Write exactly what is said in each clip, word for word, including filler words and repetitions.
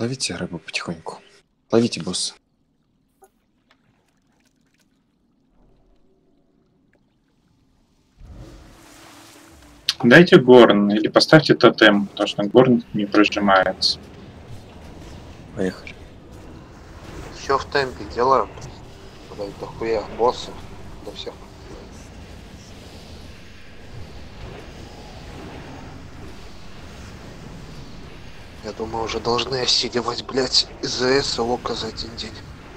Ловите рыбу потихоньку. Ловите, босс. Дайте горн или поставьте тотем, потому что горн не прожимается. Поехали. Все в темпе делаем. Блять, дохуя боссов до всех. Я думаю, уже должны осиливать, блять, ИЗС и Лока за один день.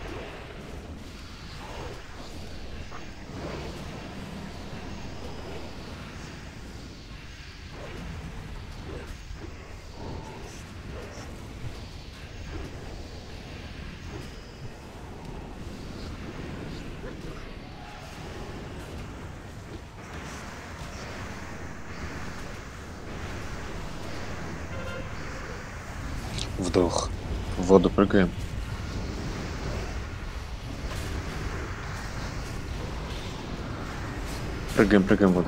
Вдох. В воду прыгаем. Прыгаем, прыгаем в воду.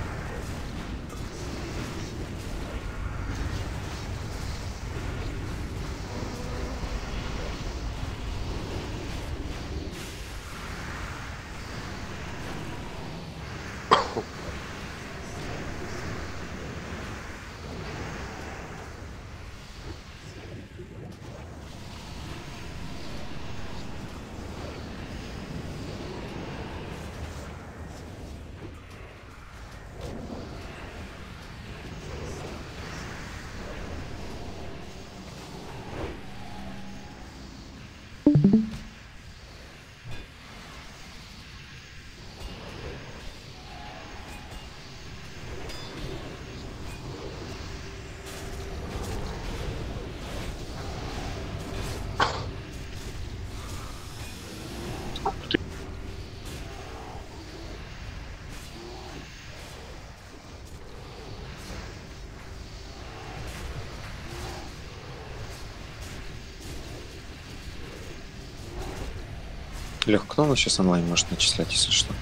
Лех, кто у нас сейчас онлайн может начислять, если что?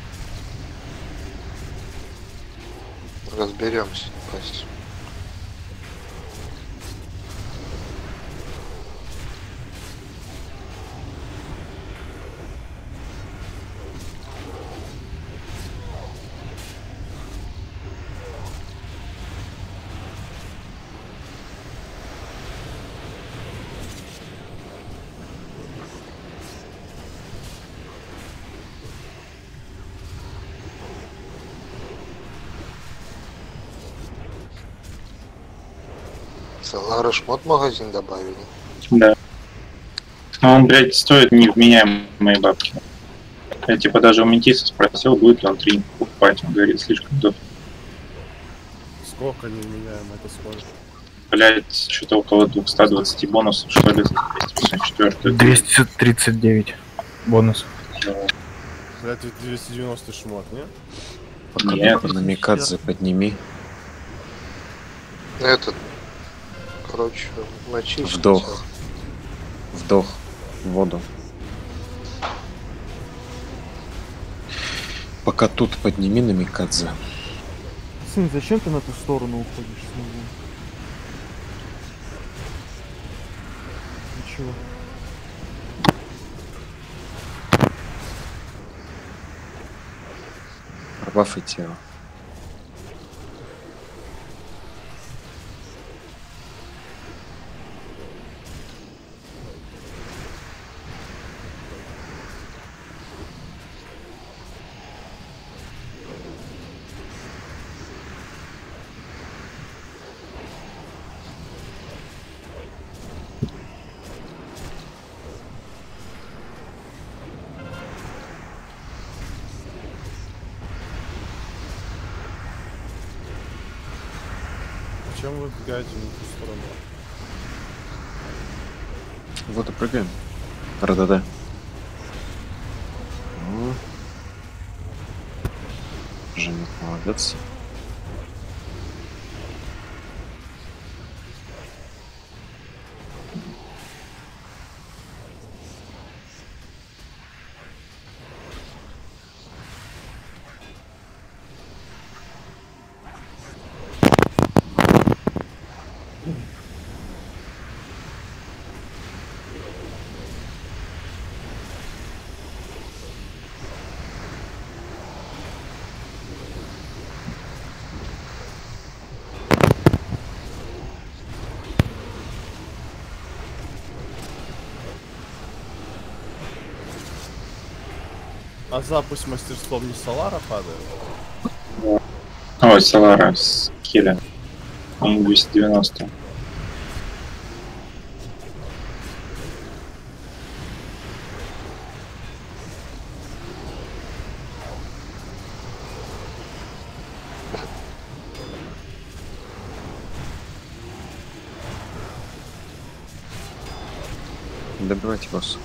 Разберемся, не парься. Салара шмот магазин добавили. Да. Но он, блядь, стоит невменяемые бабки. Я типа даже у Метиса спросил, будет ли он три покупать. Он говорит, слишком дорого. Сколько не меняем это сколько? Блядь, что-то около двухсот двадцати бонусов, что ли, за двести пятьдесят четыре. двести тридцать девять бонусов. Блядь, двести девяносто шмот, не? Пока Нет. на Микадзе подними. Этот, короче, начистить. Вдох. Вдох. В воду. Пока тут подними на Микадзе. Сын, зачем ты на ту сторону уходишь с него? Ничего. Пробафай тело. Зачем вы бегаете на ту сторону? В воду прыгаем. Ра-да-да. Ну. Женек, молодец. А запуск мастерством не Солара падает? Ой, Солара с Киля. Он двести девяносто. Добивайте босса.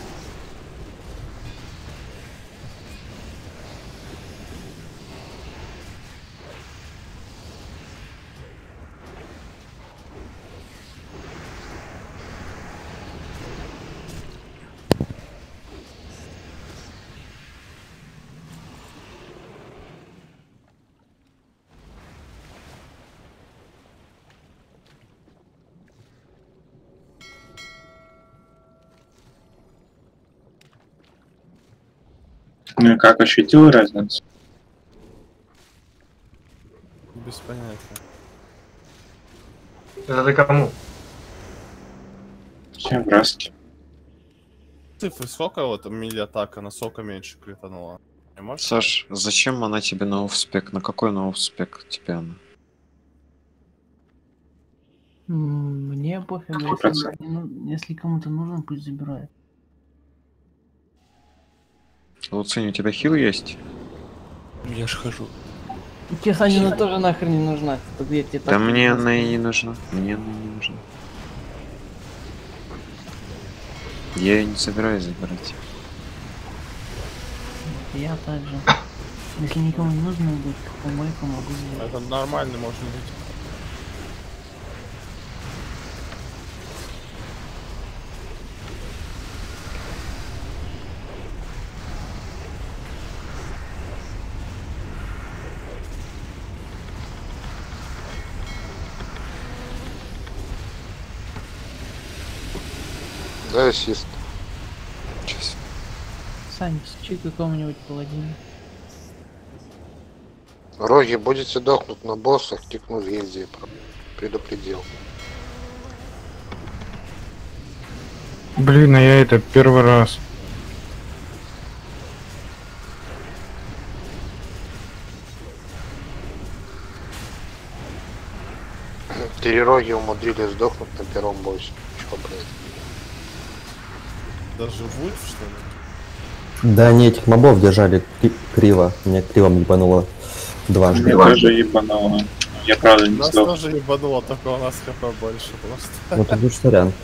Ну и как, ощутил разницу? Без понятия. Это ты кому? Все в раске. Цифры сколько вот мили атака, насколько меньше кританула? Не можешь? Саш, зачем она тебе на офспек? На какой на офспек тебе она? М, Мне пофиг, Какой если, процент? ну, если кому-то нужен, пусть забирает. Луцин, у тебя хил есть? Я ж хожу. Тебе, Саня, она тоже нахрен не нужна. Тут я тебе Да так мне просто- она и не нужна. Мне она не нужна. Я ее не собираюсь забирать. Я также. Если никому не нужно будет, то помойку могу взять. Это нормально может быть. Да, ассист. Сейчас. Сань, чуть какому-нибудь паладину. Роги, будете дохнуть на боссах, тикну в гильдии. Предупредил. Блин, а я это первый раз. Три роги умудрились сдохнуть на первом боссе. Чё, блядь? Даже Вульф, что ли? Да они этих мобов держали кри- криво. Меня кривом ебануло дважды. Я тоже ебануло. Я правда не Нас сдох. тоже ебануло, только у нас хп больше просто. Ну тут уж сорян.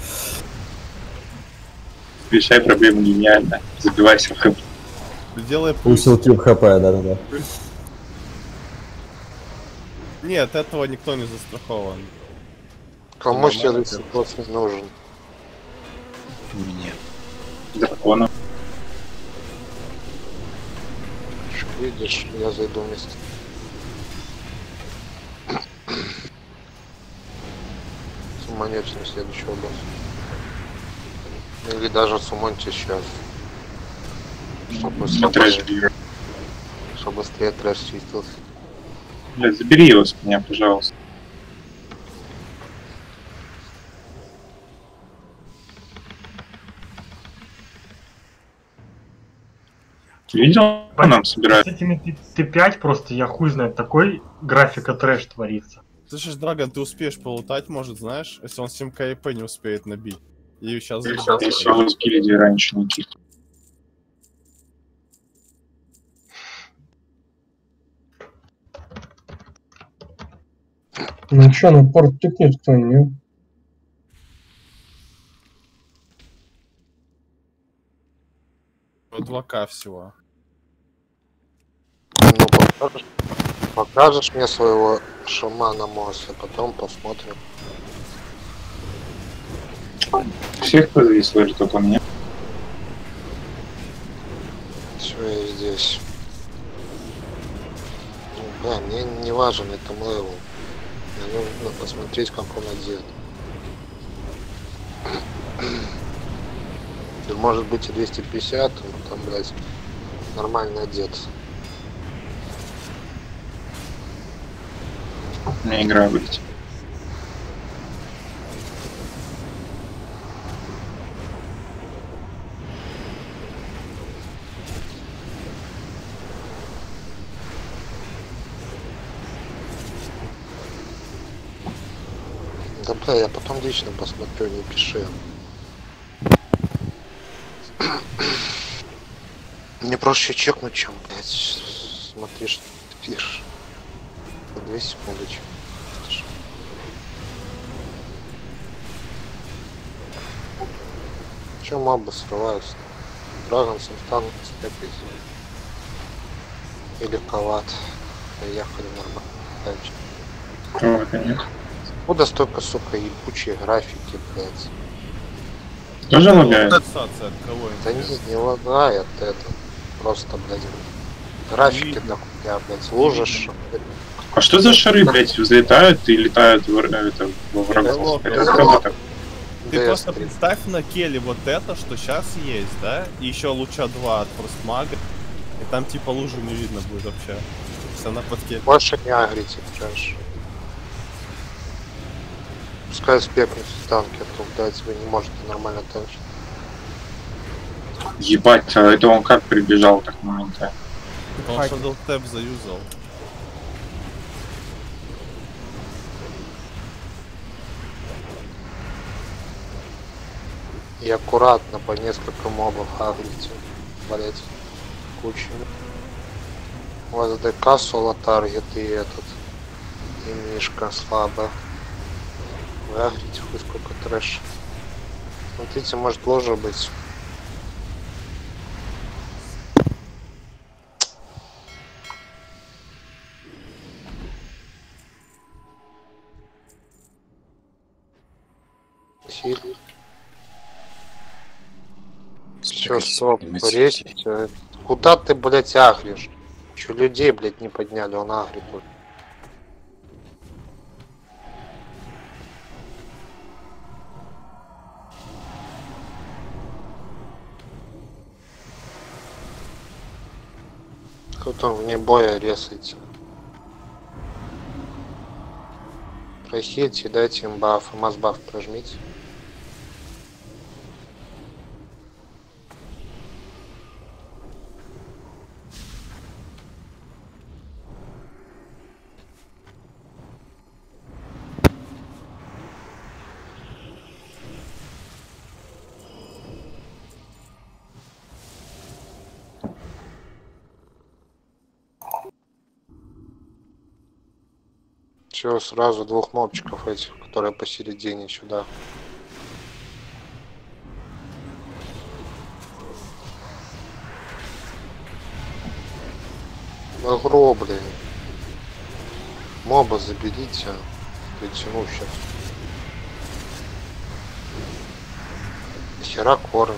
Решай проблему гениально. Забивайся в хэп. Делай пульс. Усилки в хп, да-да-да. Нет, этого никто не застрахован. Кому Нормально, следующий босс не нужен? Мне. Дракона. Что видишь, я зайду вместе. Суманете на следующего босса. Или даже сумоньте сейчас. Чтобы Я трэш быстрее, бью. чтобы быстрее трэш чистился. Блядь, забери его с меня, пожалуйста. Ты видел, что нам собирают? С этими Т пять просто, я хуй знает, такой графика трэш творится. Слышишь, Драгон, ты успеешь полутать, может, знаешь, если он семь КП не успеет набить. И сейчас Ты все из гильдии раньше не кик. Ну чё, на порт тыкнет кто-нибудь? два ка всего. Ну, покажешь, покажешь мне своего шамана Мосса, потом посмотрим. Всех подвисло или только мне? Все, я здесь. Ну, да, мне не важен это левел. Мне нужно посмотреть, как он одет. Или, может быть и двести пятьдесят, но там, блядь, нормально одет. Мне игра выйти. Да бля, я потом лично посмотрю, не пиши. Мне проще чекнуть, чем, блядь, смотри, что ты пишешь. Две секунды чекнуть. Че мобы срываются? Драгонс, Инстан, Степис. Или Калат. Поехали нормально. Кого-то нет. Куда столько, сука, ебучие графики, блядь. Тоже лагает? Ассоциация от кого? Да не, не лагает это. Просто, блядь, графики дохуя, блядь, лужишь. А что за шары, блядь, взлетают и летают в, это, во врагов? Это кто так? Ты Да, просто я представь на Келе вот это, что сейчас есть, да? И еще луча два от Фростмага. И там типа лужи не видно будет вообще. Все на подке. Больше не агрите, трэш. Пускай спекнутся танки, а то, блядь, вы не можете нормально танчить. Ебать, а это он как прибежал так моментально? Он Shadow Tap заюзал. И аккуратно по несколько мобов агрите, блять, кучами. У вас ДК, соло таргет и этот, и мишка слабо. Вы агрите хоть сколько трэш. Смотрите, может ложа быть. Сильно. Все, стоп, резить. Куда ты, блять, агришь? Че, людей, блять, не подняли, он агрит. Кто там вне боя резайте? Прохильте, дайте им баф, масс-баф прожмите. Все, сразу двух мобчиков этих, которые посередине сюда. Агро, блин. Моба заберите. Притяну сейчас. Хера корни.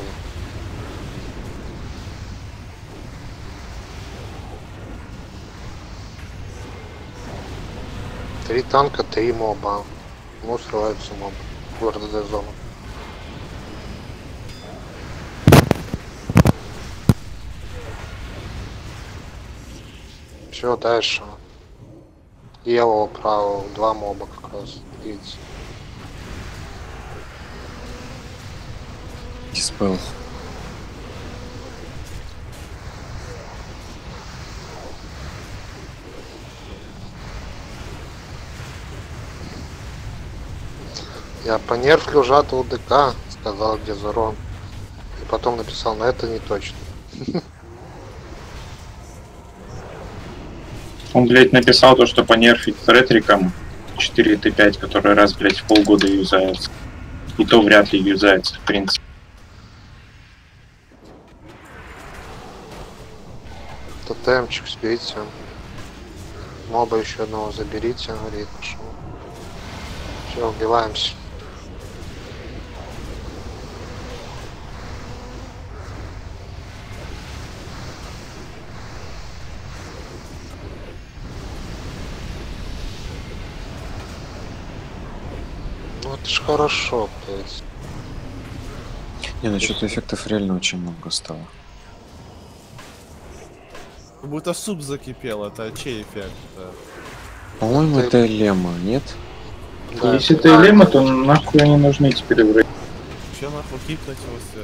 Три танка, три моба. Ну, срываются мобы. В РДД зону. Все, дальше. Левого, правого, два моба как раз. Видите. Диспел. Я понерфлю жатву ДК, сказал Гезерон. И потом написал, но это не точно. Он, блядь, написал то, что понерфить с ретриком четыре тэ пять, который раз, блядь, в полгода юзается. И то вряд ли юзается, в принципе. Тотемчик сбейте. Моба еще одного заберите, говорит, пошел. Все, убиваемся. Ну это ж хорошо, блядь. Не, насчет эффектов реально очень много стало. Как будто суп закипел, это чей эффект? Да. По-моему, Это- это Лема, нет? Да, Если это элема, то нахуй они нужны теперь в рейд. Че нахуй кипнуть его свет?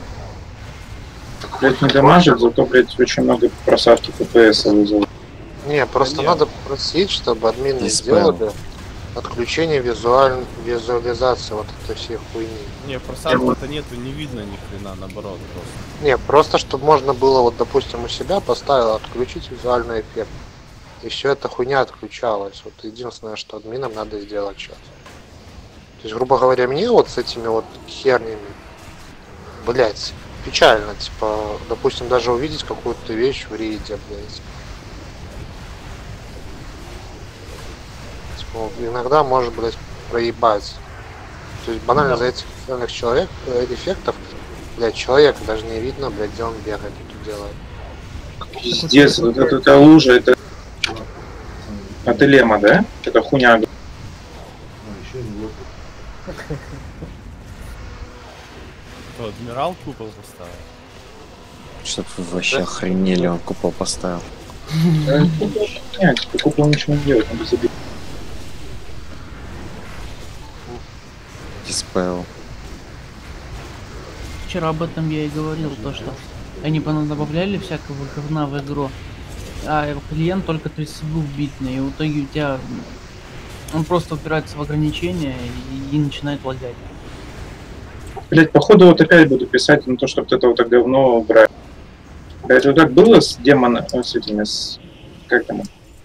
Блядь, не дамажит, зато, блядь, очень много просадки ППС вызвал. Не, просто нет. надо просить, чтобы админы Диспел. сделали отключение визуаль... визуализации вот этой всей хуйни. Не, просадки-то нету, не видно ни хрена, наоборот просто. Не, просто чтобы можно было, вот допустим, у себя поставил отключить визуальный эффект. И все эта хуйня отключалась. Вот единственное, что админам надо сделать сейчас. То есть, грубо говоря, мне вот с этими вот хернями, блять, печально, типа, допустим, даже увидеть какую-то вещь в рейде, блять. Типа, иногда может, блять, проебать. То есть банально за этих официальных человек, эффектов, блять, человека даже не видно, блять, где он бегает и тут делает. Пиздец, вот эта, эта лужа, это от Элема, да? Это хуйня. Кто, адмирал купол поставил? Чтоб вы вообще охренели, он купол поставил. Нет, типа купол ничего не делает, надо забить. Диспел. Вчера об этом я и говорил, то что они понадобавляли всякого говна в игру, а клиент только тридцать двух битный, и в итоге у тебя он просто упирается в ограничения и, и начинает лагать. Блять, походу вот опять буду писать на то, чтобы вот это вот так говно убрать. Блять, вот так было с демоном, с этими, с... как там?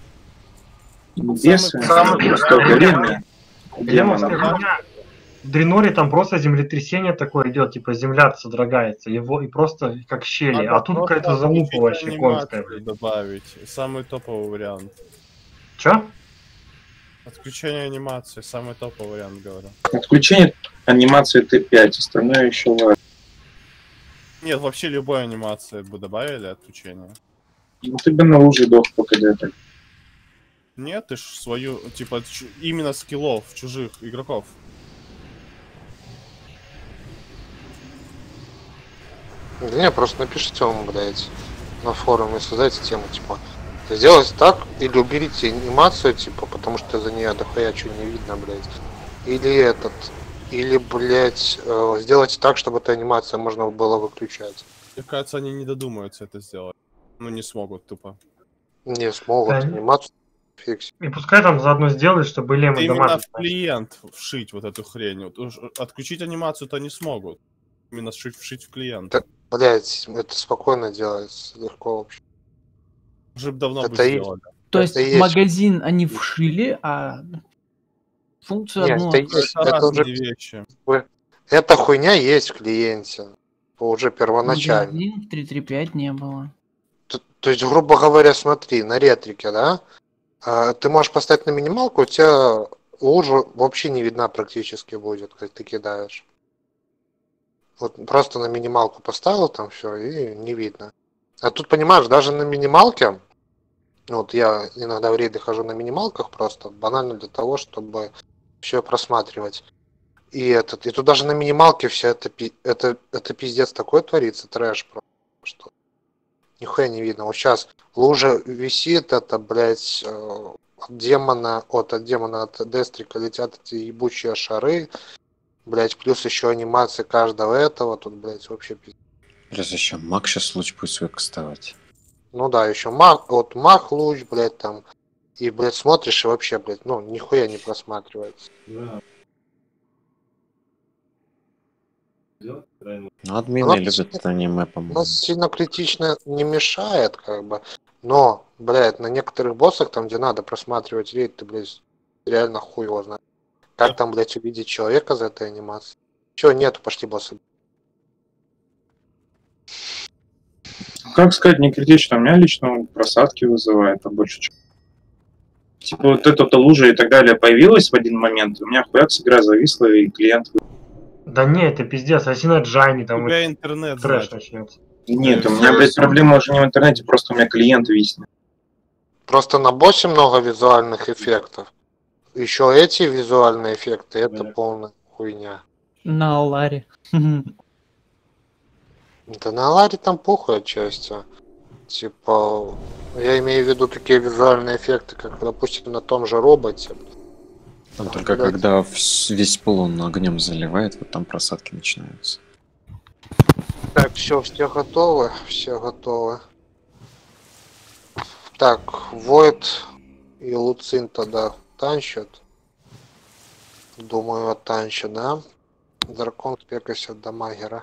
Бесы? самый- Что, горели? Демонская Демона. хуйня. В Дреноре там просто землетрясение такое идет, типа земля содрогается, его и просто как щели, а тут просто какая-то залупа отключить вообще анимацию конская, блядь. добавить. Самый топовый вариант. Чё? Отключение анимации, самый топовый вариант, говорю. Отключение анимации Т пять, остальное еще ладно. Нет, вообще любой анимации бы добавили отключение. Ну ты бы на луже дох пока это. Нет, ты ж свою, типа, чу- именно скиллов чужих игроков. Да не, просто напишите ему, блядь, на форуме, создайте тему, типа, сделайте так, или уберите анимацию, типа, потому что за нее дохуя чего не видно, блядь. Или этот, или, блядь, э, сделайте так, чтобы эта анимация можно было выключать. Мне кажется, они не додумаются это сделать. Ну, не смогут, тупо. Не смогут Да. анимацию фиксить. И пускай там заодно сделают, чтобы Лема Это именно дома... в клиент вшить вот эту хрень. Вот уж отключить анимацию-то не смогут. Именно вшить, вшить в клиент. Да. Блядь, это спокойно делается, легко вообще. Уже б давно бы Это и- сделали. То Это есть есть. магазин они вшили, а функцию Нет, одну... это есть, Это это разные уже, вещи. эта хуйня есть в клиенте, уже первоначально. Магазин в три три пять не было. Т- То есть, грубо говоря, смотри, на ретрике, да, а, ты можешь поставить на минималку, у тебя лужа вообще не видна практически будет, как ты кидаешь. Вот просто на минималку поставил там все и не видно. А тут, понимаешь, даже на минималке, вот я иногда в рейды хожу на минималках просто, банально для того, чтобы все просматривать. И этот, и тут даже на минималке вся это, пи- это, это пиздец такой творится, трэш просто, что нихуя не видно. Вот сейчас лужа висит, это, блядь, э, от демона, от, от демона, от Дестрика летят эти ебучие шары, блядь, плюс еще анимации каждого этого, тут, блядь, вообще пиздец. Плюс еще маг сейчас луч будет свой кастовать. Ну да, еще маг, вот маг луч, блядь, там, и, блядь, смотришь и вообще, блядь, ну, нихуя не просматривается. Ну, админы Она любят это аниме, У по-моему. нас сильно критично не мешает, как бы, но, блядь, на некоторых боссах, там, где надо просматривать рейд, ты, блядь, реально хуй его знает. Как там, блядь, увидеть человека за этой анимацией? Чего нету, пошли боссы. Как сказать, не критично, у меня лично просадки вызывает, а больше чем. Типа вот эта лужа и так далее появилась в один момент, у меня хуяк игра зависла и клиент... Да не, это пиздец, если на Джайне У там вот тебя интернет, трэш значит. начнется. Нет, у меня, блядь, проблема уже не в интернете, просто у меня клиент виснет. Просто на боссе много визуальных эффектов. Еще эти визуальные эффекты, это полная хуйня. На Аларе. Да на Ларе там похуй отчасти. Типа, я имею в виду такие визуальные эффекты, как, допустим, на том же роботе. Там только блядь. когда вс- весь пол он огнем заливает, вот там просадки начинаются. Так, все, все готовы, все готовы. Так, Войд и Луцин тогда танчат. Думаю, танчат, да? Дракон спекайся до Магера.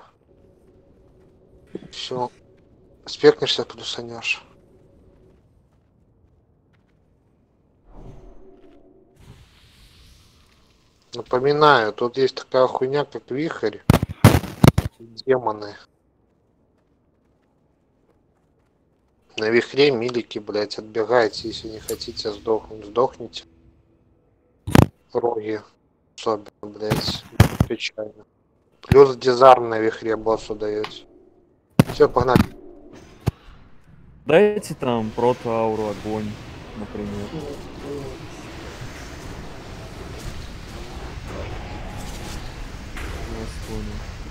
Все. Спекнешься, плюсанешь. Напоминаю, тут есть такая хуйня, как вихрь. Демоны. На вихре милики, блять, отбегайте, если не хотите сдохнуть. Сдохните. Роги. Особенно, блять. Печально. Плюс дизарм на вихре боссу даете. Все, погнали. Дайте там прото-ауру огонь, например. Я вас понял.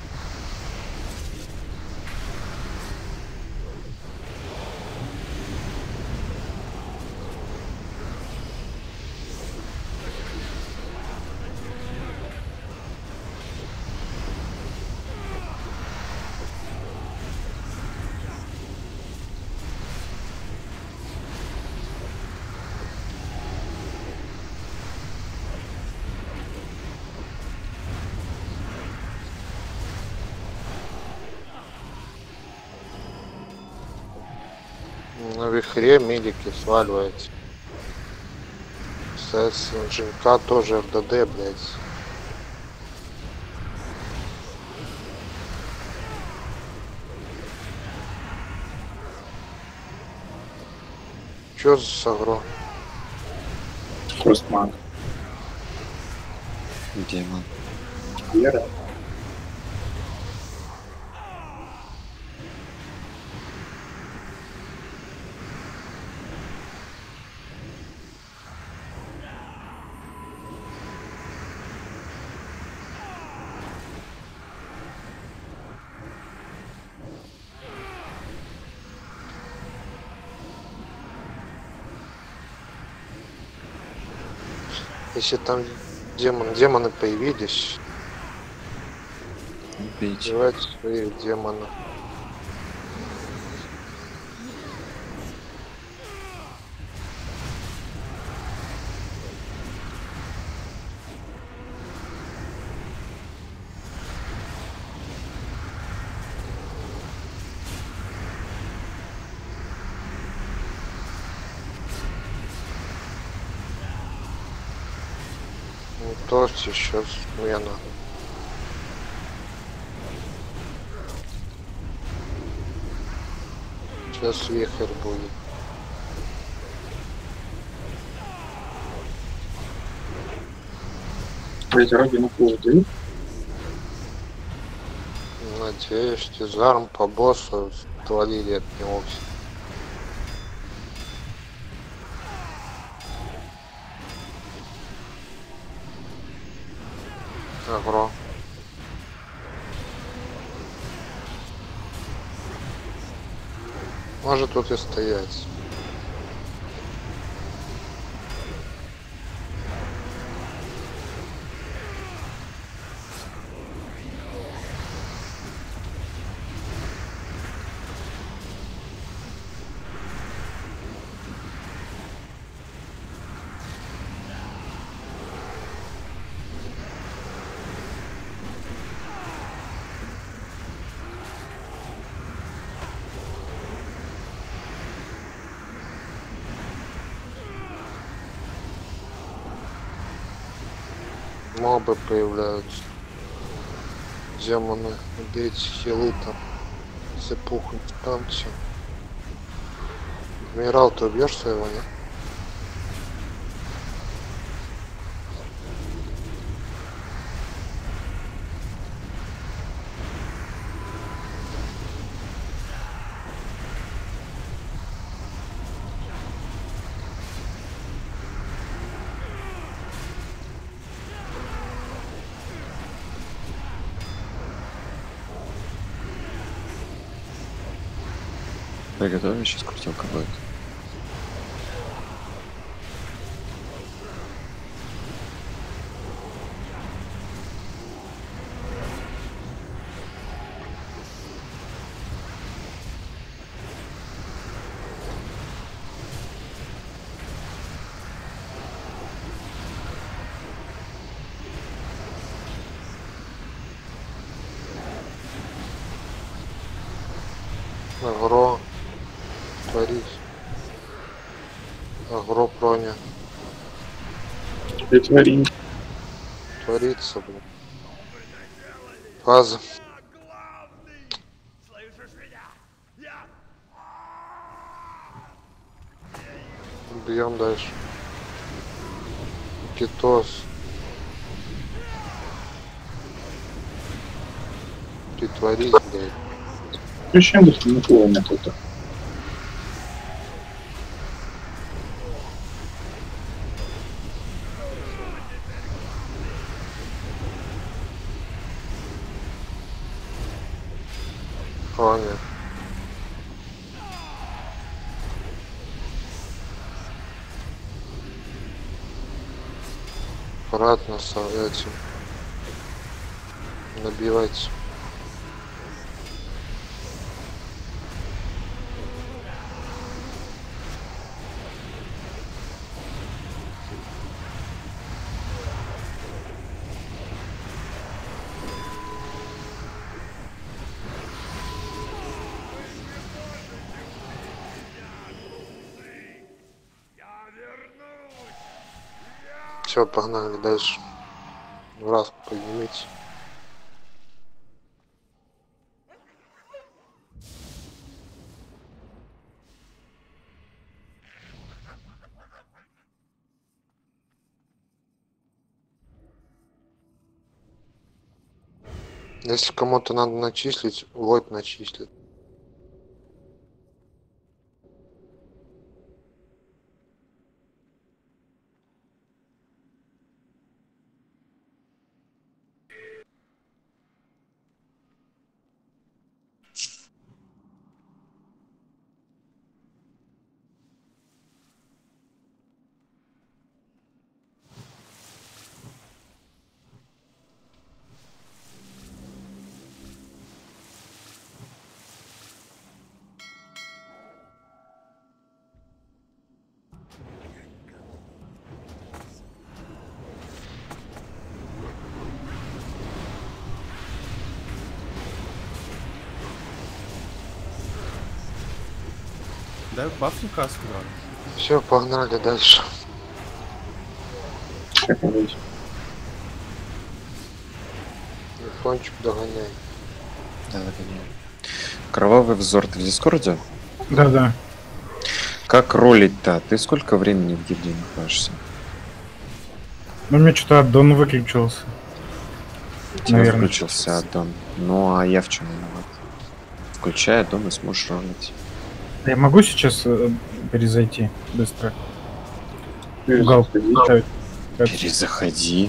На вихре милики сваливаете. С Джинка тоже РДД, блять. Чё за сагро? Фростмаг. Демон. Вера. Если там демон, демоны появились, Убейте. убивайте своих демонов. То сейчас смена. Сейчас вихрь будет. Эти роги на пол дают. Надеюсь, дизарм по боссу отвалили от него все. Агро. Может тут и стоять. Мобы появляются. Демоны. Убейте хилы там. Запухнуть там все. Адмирал, ты убьешь своего, нет? Приготовились, сейчас крутилка будет. Агро. Творись. Агро проня. Притвори. Творится, блин. Фаза. Бьем дальше. Китос. Притворись, блядь. Зачем тут никого нет это? Проня. Аккуратно с этим. Набивайте. Все, погнали дальше. В раз поднимите. Если кому-то надо начислить, вот начислит. Дай бафни каску, да. Все, погнали дальше. Телефончик догоняй. Да, догоняй. Кровавый взор, ты в Дискорде? Да, да. Как ролить-то? Ты сколько времени в гильдии находишься? Ну, у меня что-то аддон выключился. Наверное, выключился аддон. Ну, а я в чем виноват? Включай аддон и сможешь ролить. Я могу сейчас э, перезайти быстро? Перезаходи. Перезаходи.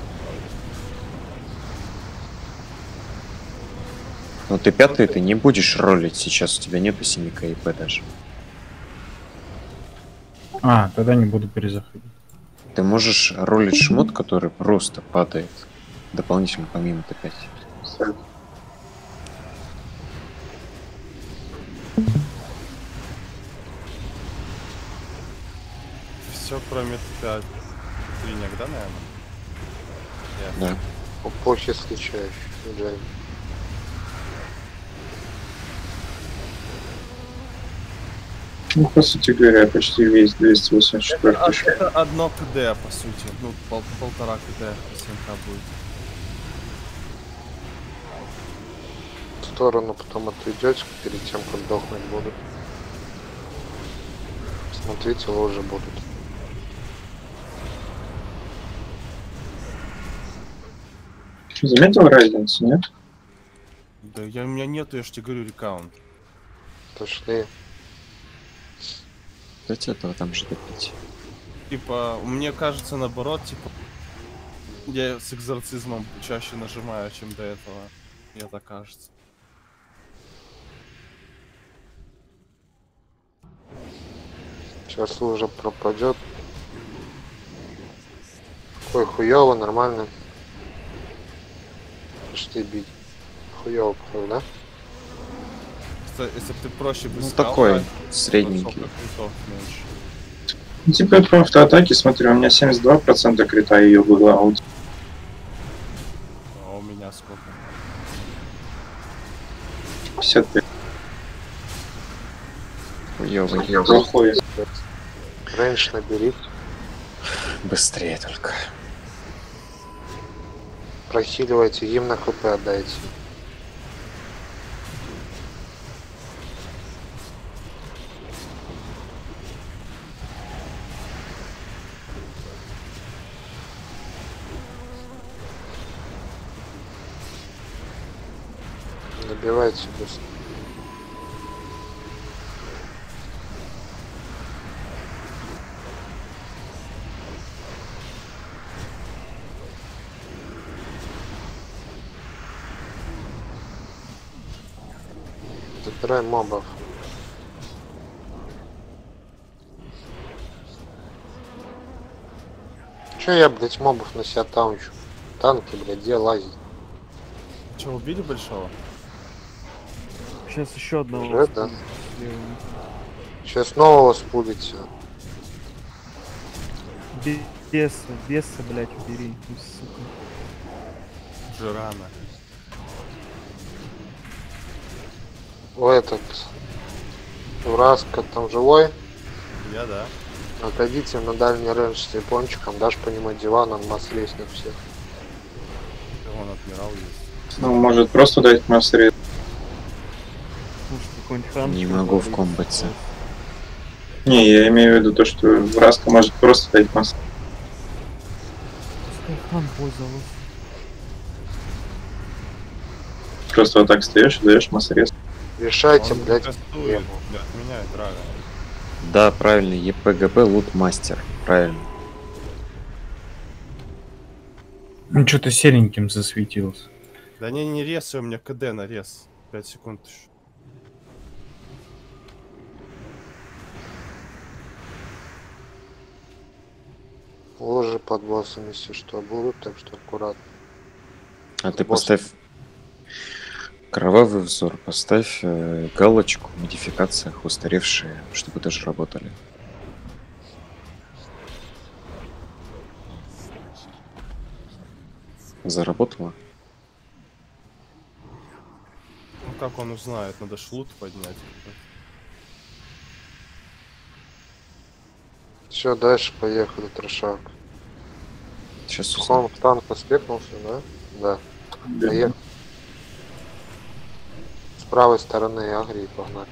Но ты пятый, ты не будешь ролить сейчас, у тебя нету семи КИП даже. А, тогда не буду перезаходить. Ты можешь ролить шмот, который просто падает. Дополнительно помимо Т пять. Все кроме Т пять. Тринек, да, наверное? Да. Эпохи случающих. Джейм. Ну, по сути говоря, почти весь двести восемьдесят четыре. Это, это одно КД, по сути. Ну, пол, полтора КД СМК будет. В сторону потом отойдете перед тем, как дохнуть будут. Смотрите, лужи будут. Заметил разницу, нет? Да, я, у меня нету, я ж тебе говорю, рекаунт. Пошли. Дайте этого там же допить. Типа, мне кажется, наоборот, типа, я с экзорцизмом чаще нажимаю, чем до этого. Мне так кажется. Сейчас лужа пропадет. Ой, хуёво, нормально. Пошли бить. Хуёво, походу, да? Если бы ты проще бы Ну сказал, такой, брать, средненький. то критов меньше. Ну, типа, по автоатаке, смотрю, у меня семьдесят два процента крита ее было, а у тебя А у меня сколько? пятьдесят пять. Хуёвый. Плохой. Рейндж набери. Быстрее только. Прохиливайте, им на хп отдайте. Добивайте быстро. Забирай мобов. Че я, блять, мобов на себя таунчу? Танки, блядь, где лазить? Че, убили большого? Сейчас еще одного. Уже, да? слева. Сейчас нового спулите. Бе- Беса, беса, блядь, убери, ну, сука. Уже рано. О, этот... Ураска там живой? Я да. Отойдите на дальний рейндж с япончиком, дашь по нему диваном, масс лезть на всех. Вон адмирал есть. Ну, может просто дать массу. Может, какой-нибудь хан. Не могу в комбате. Не, я имею в виду то, что Раска может просто дать массу. Пускай хан пользовался. Просто вот так стоишь и даешь массорез. Решайте, Он блядь, кастует, проблему. блядь, отменяет драга. Да, правильно, ЕПГБ лут мастер. Правильно. Ну, что-то сереньким засветился. Да не, не рез, у меня КД на рез. пять секунд еще. Ложи под боссом, если что, будут, так что аккуратно. А ты Босс. поставь кровавый взор, поставь э, галочку в модификациях устаревшие, чтобы тоже работали. Заработало? Ну как он узнает, надо шлут поднять. Все, дальше поехали, трешак. Сейчас Он в танк поспекнулся, да? Да. Поехали. С правой стороны агри погнали.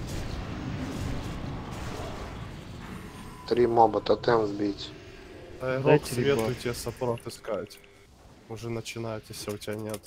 Три моба, тотем сбить. Айрок, Дайте свету ребят. тебе саппорт искать. Уже начинает, если у тебя нет.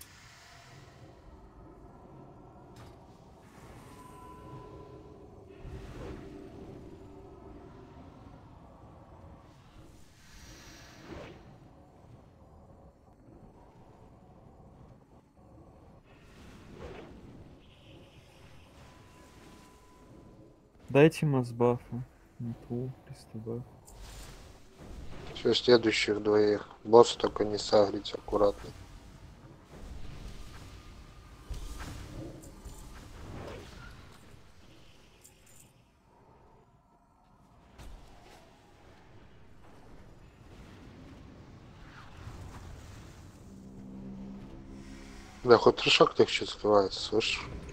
Дайте масбафа. Пул, пристабаф. Все, следующих двоих. Босс только не сагрить, аккуратно. Да, хоть трешак легче скрывается, слышишь?